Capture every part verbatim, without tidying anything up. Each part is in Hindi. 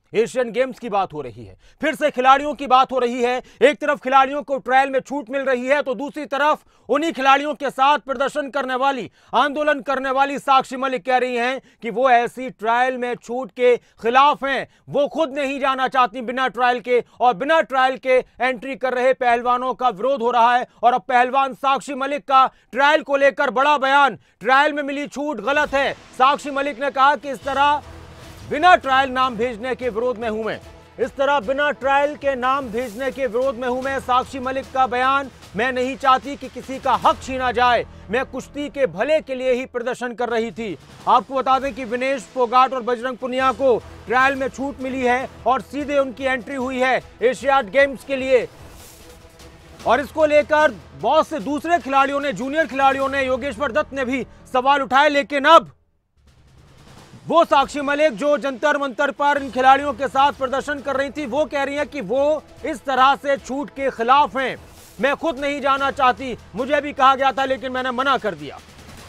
एशियन गेम्स की बात हो रही है, फिर से खिलाड़ियों की बात हो रही है। एक तरफ खिलाड़ियों को ट्रायल में छूट मिल रही है तो दूसरी तरफ उन्हीं खिलाड़ियों के साथ प्रदर्शन करने वाली, आंदोलन करने वाली साक्षी मलिक कह रही हैं कि वो ऐसी ट्रायल में छूट के खिलाफ हैं। वो खुद नहीं जाना चाहती बिना ट्रायल के, और बिना ट्रायल के एंट्री कर रहे पहलवानों का विरोध हो रहा है। और अब पहलवान साक्षी मलिक का ट्रायल को लेकर बड़ा बयान, ट्रायल में मिली छूट गलत है। साक्षी मलिक ने कहा कि इस तरह बिना ट्रायल नाम भेजने के विरोध में हूं मैं, इस तरह बिना ट्रायल के नाम भेजने के विरोध में हूं मैं। साक्षी मलिक का बयान, मैं नहीं चाहती कि किसी का हक छीना जाए, मैं कुश्ती के भले के लिए ही प्रदर्शन कर रही थी। आपको बता दें कि विनेश फोगाट और बजरंग पुनिया को ट्रायल में छूट मिली है और सीधे उनकी एंट्री हुई है एशियाड गेम्स के लिए। और इसको लेकर बहुत से दूसरे खिलाड़ियों ने, जूनियर खिलाड़ियों ने, योगेश्वर दत्त ने भी सवाल उठाए। लेकिन अब वो साक्षी मलिक जो जंतर मंतर पर इन खिलाड़ियों के साथ प्रदर्शन कर रही थी, वो कह रही हैं कि वो इस तरह से छूट के खिलाफ हैं। मैं खुद नहीं जाना चाहती, मुझे भी कहा गया था लेकिन मैंने मना कर दिया।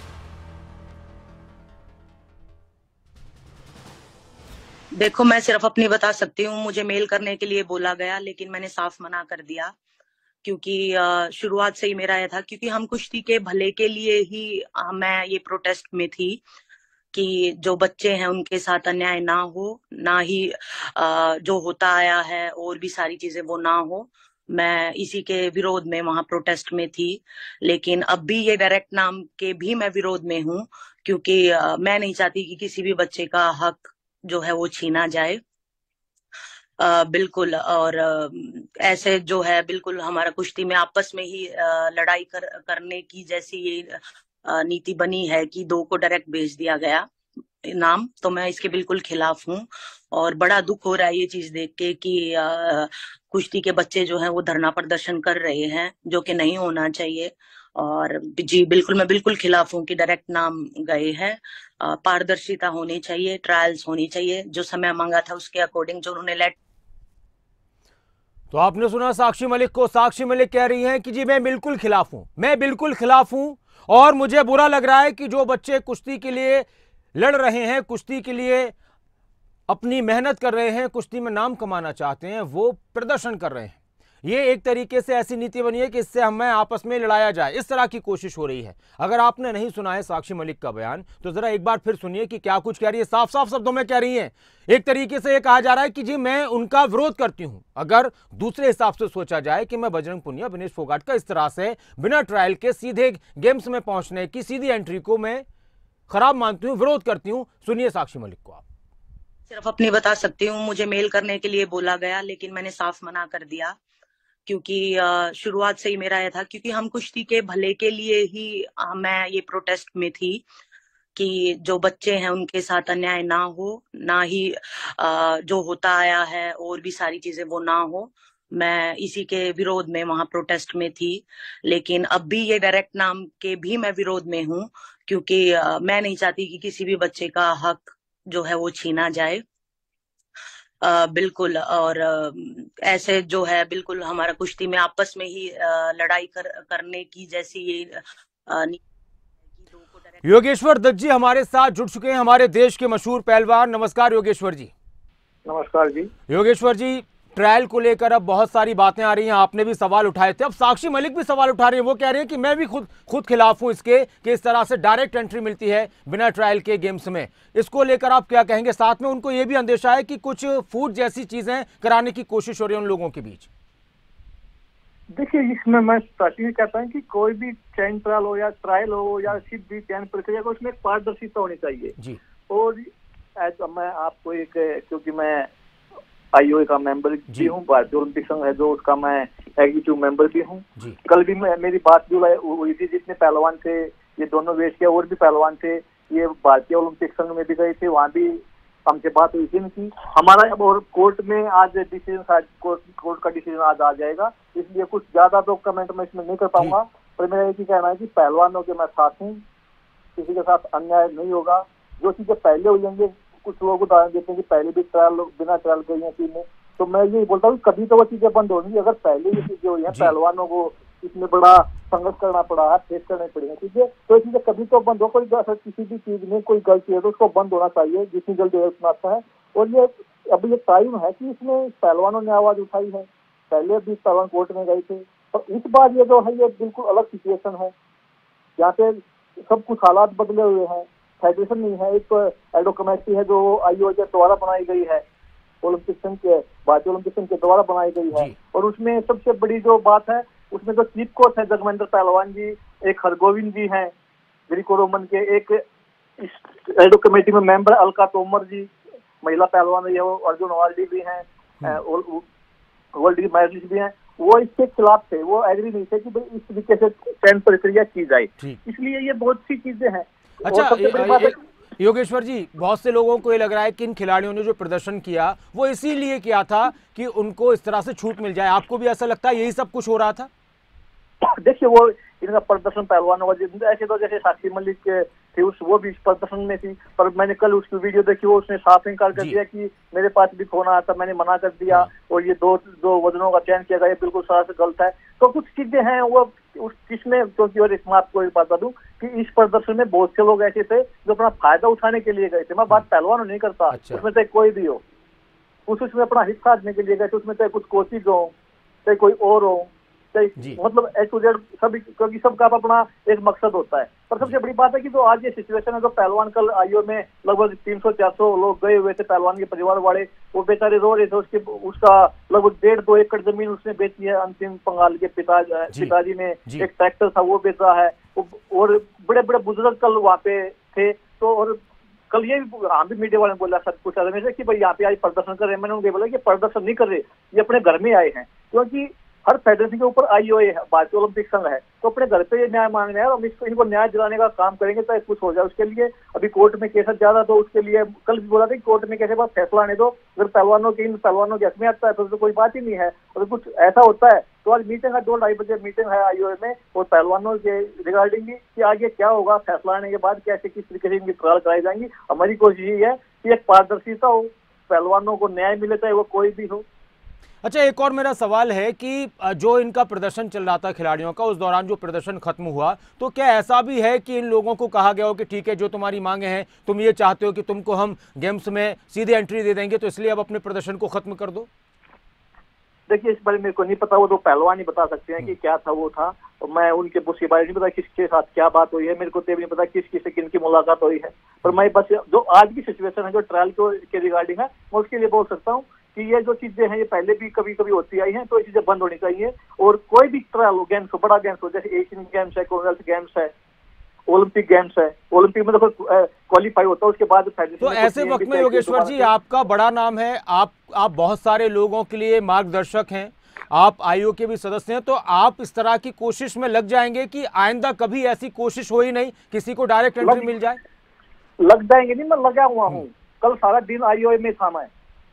देखो, मैं सिर्फ अपनी बता सकती हूँ। मुझे मेल करने के लिए बोला गया लेकिन मैंने साफ मना कर दिया, क्योंकि शुरुआत से ही मेरा यह था, क्योंकि हम कुश्ती के भले के लिए ही मैं ये प्रोटेस्ट में थी कि जो बच्चे हैं उनके साथ अन्याय ना हो, ना ही जो होता आया है और भी सारी चीजें वो ना हो। मैं इसी के विरोध में वहां प्रोटेस्ट में थी। लेकिन अब भी ये डायरेक्ट नाम के भी मैं विरोध में हूँ, क्योंकि मैं नहीं चाहती कि किसी भी बच्चे का हक जो है वो छीना जाए। आ, बिल्कुल। और आ, ऐसे जो है बिल्कुल हमारा कुश्ती में आपस में ही आ, लड़ाई कर, करने की जैसी ये नीति बनी है कि दो को डायरेक्ट भेज दिया गया नाम, तो मैं इसके बिल्कुल खिलाफ हूँ। और बड़ा दुख हो रहा है ये चीज देख के कि आ, कुश्ती के बच्चे जो हैं वो धरना प्रदर्शन कर रहे हैं, जो कि नहीं होना चाहिए। और जी बिल्कुल, मैं बिल्कुल खिलाफ हूँ कि डायरेक्ट नाम गए हैं। पारदर्शिता होनी चाहिए, ट्रायल्स होनी चाहिए, जो समय मांगा था उसके अकॉर्डिंग जो उन्होंने लेट। तो आपने सुना साक्षी मलिक को। साक्षी मलिक कह रही हैं कि जी मैं बिल्कुल खिलाफ हूं, मैं बिल्कुल खिलाफ हूं, और मुझे बुरा लग रहा है कि जो बच्चे कुश्ती के लिए लड़ रहे हैं, कुश्ती के लिए अपनी मेहनत कर रहे हैं, कुश्ती में नाम कमाना चाहते हैं, वो प्रदर्शन कर रहे हैं। ये एक तरीके से ऐसी नीति बनी है कि इससे हमें आपस में लड़ाया जाए, इस तरह की कोशिश हो रही है। अगर आपने नहीं सुना है साक्षी मलिक का बयान तो जरा एक बार फिर सुनिए कि क्या कुछ कह रही है। साफ साफ शब्दों में कह रही हैं। एक तरीके से ये कहा जा रहा है कि जी मैं उनका विरोध करती हूं। अगर दूसरे हिसाब से सोचा जाए कि मैं बजरंग पुनिया, विनेश फोगाट का इस तरह से बिना ट्रायल के सीधे गेम्स में पहुंचने की सीधी एंट्री को मैं खराब मानती हूं, विरोध करती हूं। सुनिए साक्षी मलिक को। आप सिर्फ अपनी बता सकती हूँ। मुझे मेल करने के लिए बोला गया लेकिन मैंने साफ मना कर दिया, क्योंकि शुरुआत से ही मेरा यह था, क्योंकि हम कुश्ती के भले के लिए ही मैं ये प्रोटेस्ट में थी कि जो बच्चे हैं उनके साथ अन्याय ना हो, ना ही जो होता आया है और भी सारी चीजें वो ना हो। मैं इसी के विरोध में वहां प्रोटेस्ट में थी। लेकिन अब भी ये डायरेक्ट नाम के भी मैं विरोध में हूँ, क्योंकि मैं नहीं चाहती कि किसी भी बच्चे का हक जो है वो छीना जाए। आ, बिल्कुल। और आ, ऐसे जो है बिल्कुल हमारा कुश्ती में आपस में ही आ, लड़ाई कर, करने की जैसी ये आ, योगेश्वर दत्त जी हमारे साथ जुड़ चुके हैं, हमारे देश के मशहूर पहलवान। नमस्कार योगेश्वर जी। नमस्कार जी। योगेश्वर जी, ट्रायल को लेकर अब बहुत सारी बातें आ रही हैं, आपने भी सवाल उठाए थे, अब साक्षी मलिक भी सवाल उठा रही है। वो कह रही है कि मैं भी खुद खुद खिलाफ हूं इसके कि इस तरह से डायरेक्ट एंट्री मिलती है बिना ट्रायल के गेम्स में। इसको लेकर आप क्या कहेंगे? साथ में उनको ये भी अंदेशा है कि कुछ फूड जैसी चीजें कराने की कोशिश हो रही है उन लोगों के बीच। देखिए, इसमें मैं स्टार्टिंग कहता हूँ कि कोई भी चैन ट्रायल हो या ट्रायल हो या सीधी चयन प्रक्रिया को, उसमें एक पारदर्शिता होनी चाहिए जी। और मैं आपको एक, क्योंकि मैं आईओए का मेंबर भी हूँ, भारतीय ओलंपिक संघ है जो, उसका मैं एग्जीक्यूटिव मेंबर भी हूँ। कल भी मैं मेरी बात भी हुई थी, जितने पहलवान थे ये दोनों देश के और भी पहलवान थे, ये भारतीय ओलंपिक संघ में भी गए थे, वहाँ भी हमसे बात हुई थी इनकी। हमारा अब और कोर्ट में आज डिसीजन, कोर्ट कोर्ट का डिसीजन आज आ जाएगा, इसलिए कुछ ज्यादा तो कमेंट मैं इसमें नहीं कर पाऊंगा। पर मेरा एक ही कहना है कि पहलवानों के मैं साथ हूँ, किसी के साथ अन्याय नहीं होगा। जो चीजें पहले हो जाएंगे, कुछ लोग उदाहरण देते हैं कि पहले भी ट्रायल बिना ट्रायल गई है टीम में, तो मैं यही बोलता हूँ कभी तो वो चीजें बंद होंगी। अगर पहले ये चीजें हुई है, पहलवानों को इसमें बड़ा संघर्ष करना पड़ा है, फेस करनी पड़ी है चीजें, तो ये चीजें कभी तो बंद हो। कोई किसी भी चीज में कोई गलती है तो उसको बंद होना चाहिए जितनी जल्दी उतना अच्छा है। और ये अब ये टाइम है कि इसमें पहलवानों ने आवाज उठाई है, पहले भी पहलवान कोर्ट में गए थे, तो इस बार ये जो है ये बिल्कुल अलग सिचुएशन है, यहाँ पे सब कुछ हालात बदले हुए हैं। फेडरेशन नहीं है, एक तो एडो कमेटी है जो आईओ के द्वारा बनाई गई है, ओलंपिक संघ के भारतीय ओलंपिक संघ के द्वारा बनाई गई है, और उसमें सबसे बड़ी जो बात है उसमें जो चीफ कोच है जगमंदर पहलवान जी, एक हरगोविंद जी हैं ग्रीको रोमन के, एक इस एडो कमेटी में मेंबर अलका तोमर जी महिला पहलवान रही है, वो अर्जुन वाल्डी भी हैं, वर्ल्ड मेडलिस्ट भी हैं, वो इसके खिलाफ थे, वो एग्री नहीं थे कि भाई इस तरीके से चयन प्रक्रिया की जाए, इसलिए ये बहुत सी चीजें हैं। अच्छा योगेश्वर जी, बहुत से लोगों को ये लग रहा है कि इन खिलाड़ियों ने जो प्रदर्शन किया वो इसीलिए किया था कि उनको इस तरह से छूट मिल जाए, आपको भी ऐसा लगता है यही सब कुछ हो रहा था? देखिए वो इनका प्रदर्शन पहलवानों ऐसे तो जैसे साक्षी मलिक के थी उस वो भी प्रदर्शन में थी, पर मैंने कल उसकी वीडियो देखी, वो उसने साफ इनकार कर दिया कि मेरे पास भी फोन आया था, मैंने मना कर दिया, और ये दो दो वजनों का चयन किया गया बिल्कुल सारा से गलत है। तो कुछ चीजें हैं वो उस किसमें, क्योंकि और इसमें आपको एक बात बता दूं कि इस प्रदर्शन में बहुत से लोग ऐसे थे जो अपना फायदा उठाने के लिए गए थे। मैं बात पहलवानों नहीं करता, अच्छा। उसमें चाहे कोई भी हो, कुछ उसमें अपना हिस्सा देने के लिए गए थे, उसमें चाहे कुछ कोचिंग हो चाहे कोई और हो, मतलब ए टू जेड सभी, क्योंकि सबका अपना एक मकसद होता है। पर सबसे बड़ी बात है कि जो आज ये सिचुएशन है, जो पहलवान कल आईओ में लगभग तीन सौ चार सौ लोग गए हुए थे पहलवान के परिवार वाले, वो बेचारे रो रहे थे, उसके उसका लगभग डेढ़ दो एकड़ जमीन उसने बेची है, अंतिम पंगाल के पिता पिताजी ने एक ट्रैक्टर था वो बेचा है, और बड़े बड़े बुजुर्ग कल वहाँ पे थे। तो और कल ये भी हम भी मीडिया वाले ने बोला सब कुछ मेरे कि भाई यहाँ पे आज प्रदर्शन कर रहे हैं, मैंने उनको बोला कि प्रदर्शन नहीं कर रहे, ये अपने घर में आए हैं, क्योंकि हर फेडरेशन के ऊपर आईओए है, भारतीय ओलंपिक संघ है, तो अपने घर पे ये न्याय मांगने हैं, और इसको इनको न्याय दिलाने का काम करेंगे चाहे कुछ हो जाए। उसके लिए अभी कोर्ट में केस ज्यादा, तो उसके लिए कल भी बोला था कि कोर्ट में कैसे बात फैसला आने दो, अगर पहलवानों के इन पहलवानों के हक में आता है तो, तो कोई बात ही नहीं है। अगर कुछ ऐसा होता है तो आज मीटिंग है, दो ढाई बजे मीटिंग है आईओए में, और पहलवानों के रिगार्डिंग कि आगे क्या होगा, फैसला आने के बाद कैसे किस तरीके से इनकी ट्रायल कराई जाएंगी। हमारी कोशिश यही है कि एक पारदर्शिता हो, पहलवानों को न्याय मिले चाहे वो कोई भी हो। अच्छा, एक और मेरा सवाल है कि जो इनका प्रदर्शन चल रहा था खिलाड़ियों का, उस दौरान जो प्रदर्शन खत्म हुआ, तो क्या ऐसा भी है कि इन लोगों को कहा गया हो कि ठीक है जो तुम्हारी मांगे हैं, तुम ये चाहते हो कि तुमको हम गेम्स में सीधे एंट्री दे देंगे, तो इसलिए अब अपने प्रदर्शन को खत्म कर दो? देखिए इस बारे में मेरे को नहीं पता, वो तो पहलवान ही बता सकते हैं कि क्या था वो था, तो मैं उनके उसके बारे में नहीं पता किसके साथ क्या बात हुई है, मेरे को तो नहीं पता किस किस से किन की मुलाकात हुई है। पर मैं बस जो आज की सिचुएशन है जो ट्रायल के रिगार्डिंग है, मैं उसके लिए बोल सकता हूँ कि ये जो चीजें हैं ये पहले भी कभी कभी होती आई हैं, तो ये चीजें बंद होनी चाहिए। और कोई भी ट्रायल हो, गेम्स हो, बड़ा गेम्स हो, जैसे एशियन गेम्स है, कॉमनवेल्थ गेम्स है, ओलंपिक गेम्स है, ओलंपिक में तो क्वालिफाई होता है, उसके बाद तो ऐसे वक्त में योगेश्वर जी आपका बड़ा नाम है, आप आप बहुत सारे लोगों के लिए मार्गदर्शक हैं, आप आईओ के भी सदस्य हैं, तो आप इस तरह की कोशिश में लग जाएंगे कि आइंदा कभी ऐसी कोशिश हो ही नहीं, किसी को डायरेक्ट एंट्री मिल जाए? लग जाएंगे नहीं, मैं लगा हुआ हूँ, कल सारा दिन आईओ में था मैं,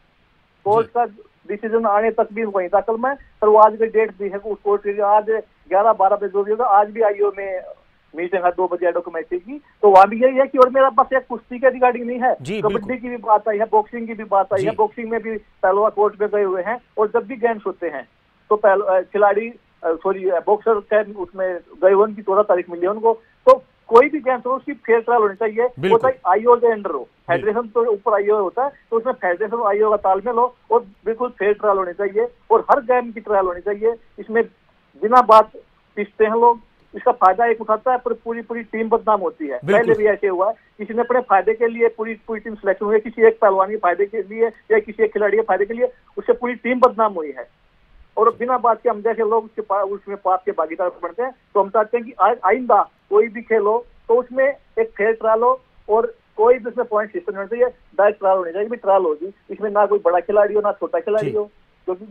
कोर्ट का डिसीजन आने तक भी वही था कल मैं, पर वो आज भी डेट दी है उस कोर्ट की, आज ग्यारह बारह बजे जो भी होगा, आज भी आईओ में मीटिंग है दो बजे एडो कमेटी की, तो वहाँ भी यही है कि और मेरा बस एक कुश्ती के रिगार्डिंग नहीं है, कबड्डी की भी बात आई है, बॉक्सिंग की भी बात आई है, बॉक्सिंग में भी पहलवान कोर्ट में गए हुए हैं, और जब भी गेम्स होते हैं तो खिलाड़ी सॉरी बॉक्सर का उसमें गए हुए उनकी चौदह तारीख मिली है उनको, तो कोई भी गेम्स हो उसकी फेयर ट्रायल होनी चाहिए, वो चाहे आईओ के अंडर हो, फेडरेशन तो ऊपर आईओ होता है, तो उसमें फेडरेशन और आईओ का तालमेल हो, और बिल्कुल फेयर ट्रायल होनी चाहिए, और हर गेम की ट्रायल होनी चाहिए। इसमें बिना बात पीसते हैं लोग, इसका फायदा एक उठाता है पर पूरी पूरी टीम बदनाम होती है। पहले भी ऐसे हुआ है, किसी ने अपने फायदे के लिए पूरी पूरी टीम सिलेक्शन हुई है, किसी एक पहलवान के फायदे के लिए या किसी एक खिलाड़ी के फायदे के लिए, उससे पूरी टीम बदनाम हुई है, और बिना बात के हम जैसे लोग उसके पास उसमें पाप के भागीदार बनते हैं। तो हम चाहते हैं कि आइंदा कोई भी खेल हो तो उसमें एक फेयर ट्रायल हो, और कोई भी उसमें पॉइंट सिस्टम होना चाहिए, डायरेक्ट ट्रायल होनी चाहिए, ट्रायल होगी, इसमें ना कोई बड़ा खिलाड़ी हो ना छोटा खिलाड़ी हो, क्योंकि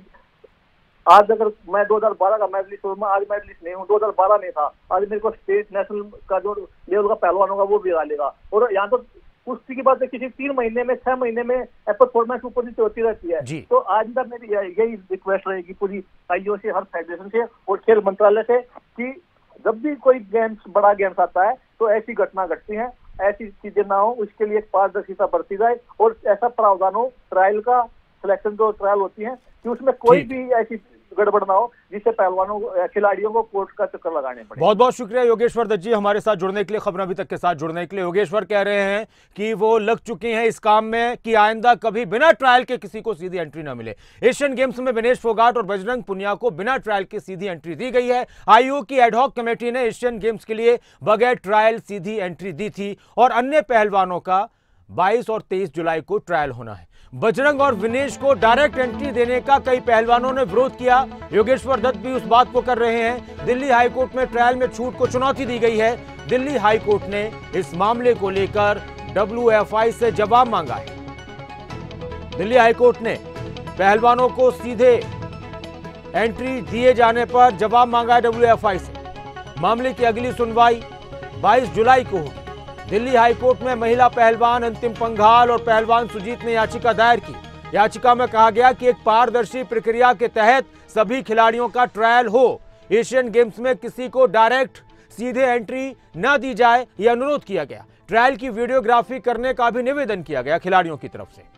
आज अगर मैं दो हज़ार बारह का मेडलिस्ट हूँ, मैं आज मेडलिस्ट नहीं हूँ, दो हज़ार बारह में था, आज मेरे को स्टेट नेशनल का जो लेवल का पहलवान होगा वो भी आ लेगा। और यहाँ तो कुश्ती की बात है, किसी तीन महीने में छह महीने में परफॉर्मेंस ऊपर नीचे होती रहती है। तो आज तक मेरी यही रिक्वेस्ट रहेगी पूरी आईओ से, हर फेडरेशन से और खेल मंत्रालय से कि जब भी कोई गेम्स बड़ा गेम्स आता है तो ऐसी घटना घटती है, ऐसी चीजें ना हो, उसके लिए पारदर्शिता बरती जाए, और ऐसा प्रावधान हो ट्रायल का, सिलेक्शन जो ट्रायल होती है कि उसमें कोई भी ऐसी गड़बड़ ना हो जिससे पहलवानों खिलाड़ियों को कोर्ट का चक्कर लगाने पड़े। बहुत बहुत शुक्रिया योगेश्वर दत्त जी हमारे साथ जुड़ने के लिए, खबर अभी तक के साथ जुड़ने के लिए। योगेश्वर कह रहे हैं कि वो लग चुके हैं इस काम में कि आइंदा कभी बिना ट्रायल के किसी को सीधी एंट्री ना मिले। एशियन गेम्स में विनेश फोगाट और बजरंग पुनिया को बिना ट्रायल के सीधी एंट्री दी गई है। आयोग की एडहॉक कमेटी ने एशियन गेम्स के लिए बगैर ट्रायल सीधी एंट्री दी थी और अन्य पहलवानों का बाईस और तेईस जुलाई को ट्रायल होना है। बजरंग और विनेश को डायरेक्ट एंट्री देने का कई पहलवानों ने विरोध किया। योगेश्वर दत्त भी उस बात को कर रहे हैं। दिल्ली हाईकोर्ट में ट्रायल में छूट को चुनौती दी गई है। दिल्ली हाईकोर्ट ने इस मामले को लेकर डब्ल्यू एफ आई से जवाब मांगा है। दिल्ली हाईकोर्ट ने पहलवानों को सीधे एंट्री दिए जाने पर जवाब मांगा है डब्ल्यू एफ आई से। मामले की अगली सुनवाई बाईस जुलाई को होगी। दिल्ली हाईकोर्ट में महिला पहलवान अंतिम पंघाल और पहलवान सुजीत ने याचिका दायर की। याचिका में कहा गया कि एक पारदर्शी प्रक्रिया के तहत सभी खिलाड़ियों का ट्रायल हो। एशियन गेम्स में किसी को डायरेक्ट सीधे एंट्री न दी जाए, यह अनुरोध किया गया। ट्रायल की वीडियोग्राफी करने का भी निवेदन किया गया खिलाड़ियों की तरफ से।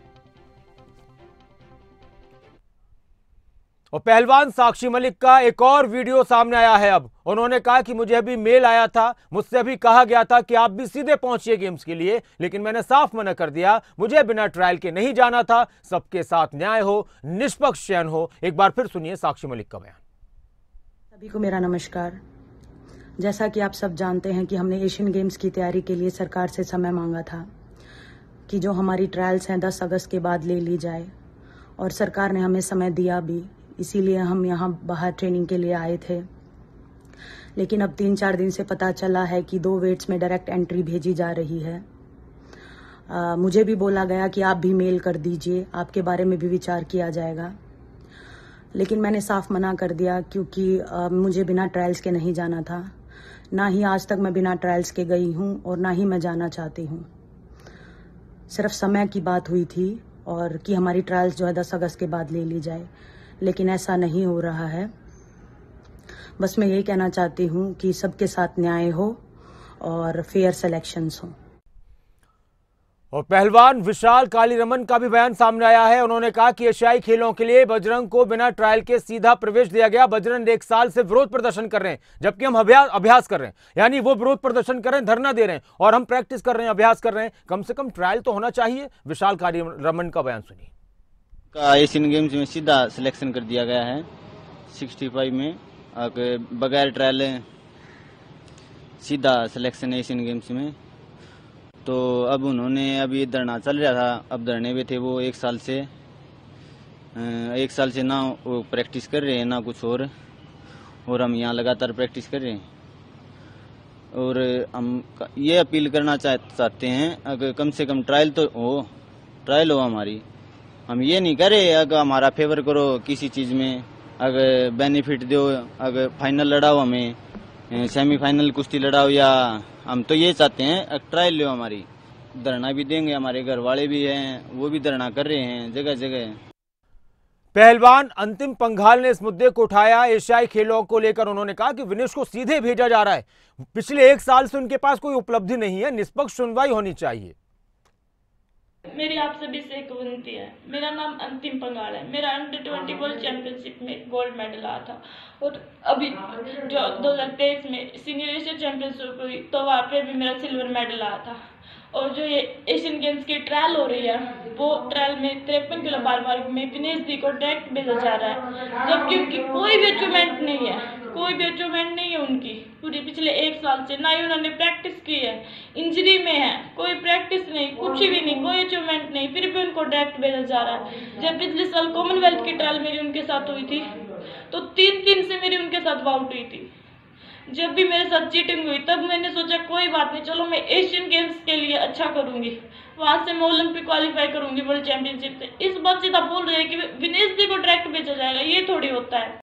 और पहलवान साक्षी मलिक का एक और वीडियो सामने आया है। अब उन्होंने कहा कि मुझे अभी मेल आया था, मुझसे अभी कहा गया था कि आप भी सीधे पहुंचिए गेम्स के लिए, लेकिन मैंने साफ मना कर दिया। मुझे बिना ट्रायल के नहीं जाना था। सबके साथ न्याय हो, निष्पक्ष चयन हो। एक बार फिर सुनिए साक्षी मलिक का बयान। सभी को मेरा नमस्कार। जैसा कि आप सब जानते हैं कि हमने एशियन गेम्स की तैयारी के लिए सरकार से समय मांगा था कि जो हमारी ट्रायल्स हैं दस अगस्त के बाद ले ली जाए, और सरकार ने हमें समय दिया भी। इसीलिए हम यहाँ बाहर ट्रेनिंग के लिए आए थे। लेकिन अब तीन चार दिन से पता चला है कि दो वेट्स में डायरेक्ट एंट्री भेजी जा रही है। आ, मुझे भी बोला गया कि आप भी मेल कर दीजिए, आपके बारे में भी विचार किया जाएगा। लेकिन मैंने साफ मना कर दिया क्योंकि आ, मुझे बिना ट्रायल्स के नहीं जाना था। ना ही आज तक मैं बिना ट्रायल्स के गई हूँ और ना ही मैं जाना चाहती हूँ। सिर्फ समय की बात हुई थी और कि हमारी ट्रायल्स जो है दस अगस्त के बाद ले ली जाए, लेकिन ऐसा नहीं हो रहा है। बस मैं यही कहना चाहती हूँ कि सबके साथ न्याय हो और फेयर सिलेक्शंस हो। और पहलवान विशाल कालीरमन का भी बयान सामने आया है। उन्होंने कहा कि एशियाई खेलों के लिए बजरंग को बिना ट्रायल के सीधा प्रवेश दिया गया। बजरंग एक साल से विरोध प्रदर्शन कर रहे हैं, जबकि हम अभ्यास अभ्यास कर रहे हैं। यानी वो विरोध प्रदर्शन कर रहे हैं, धरना दे रहे हैं, और हम प्रैक्टिस कर रहे हैं, अभ्यास कर रहे हैं। कम से कम ट्रायल तो होना चाहिए। विशाल कालीरमन का बयान सुनिए। का एशियन गेम्स में सीधा सिलेक्शन कर दिया गया है पैंसठ में, बगैर ट्रायल सीधा सिलेक्शन एशियन गेम्स में। तो अब उन्होंने अभी धरना चल रहा था, अब धरने पे थे वो एक साल से एक साल से ना वो प्रैक्टिस कर रहे हैं ना कुछ और और हम यहाँ लगातार प्रैक्टिस कर रहे हैं। और हम ये अपील करना चाहते हैं अगर कम से कम ट्रायल तो हो, ट्रायल हो हमारी। हम ये नहीं करे अगर हमारा फेवर करो किसी चीज़ में, अगर बेनिफिट दो, अगर फाइनल लड़ाओ, हमें सेमीफाइनल कुश्ती लड़ाओ, या हम तो ये चाहते हैं ट्रायल लो हमारी। धरना भी देंगे, हमारे घर वाले भी हैं वो भी धरना कर रहे हैं जगह जगह। पहलवान अंतिम पंघाल ने इस मुद्दे को उठाया। एशियाई खेलों को लेकर उन्होंने कहा कि विनेश को सीधे भेजा जा रहा है। पिछले एक साल से उनके पास कोई उपलब्धि नहीं है, निष्पक्ष सुनवाई होनी चाहिए। मेरी आप सभी से एक विनती है। मेरा नाम अंतिम पंघाल है। मेरा अंडर ट्वेंटी वर्ल्ड चैंपियनशिप में गोल्ड मेडल आया था, और अभी जो दो हजार तेईस में सीनियर एशियन चैंपियनशिप हुई तो वहाँ पे भी मेरा सिल्वर मेडल आया था। और जो ये एशियन गेम्स की ट्रायल हो रही है, वो ट्रायल में तिरपन किलो बार बार में विनेश जी को डायरेक्ट भेजा जा रहा है, जबकि उनकी कोई भी अचीवमेंट नहीं है, कोई भी अचीवमेंट नहीं है उनकी पूरे पिछले एक साल से। ना ही उन्होंने प्रैक्टिस की है, इंजरी में है, कोई प्रैक्टिस नहीं, कुछ भी नहीं, कोई अचीवमेंट नहीं, फिर भी उनको डायरेक्ट भेजा जा रहा है। जब पिछले साल कॉमनवेल्थ की ट्रायल मेरी उनके साथ हुई थी तो तीन तीन से मेरी उनके साथ बाउट हुई थी। जब भी मेरे साथ चीटिंग हुई तब मैंने सोचा कोई बात नहीं, चलो मैं एशियन गेम्स के लिए अच्छा करूंगी, वहां से मैं ओलंपिक क्वालिफाई करूंगी वर्ल्ड चैंपियनशिप से। इस बात सीधा बोल रहे हैं कि विनेश जी को डायरेक्ट भेजा जाएगा, ये थोड़ी होता है।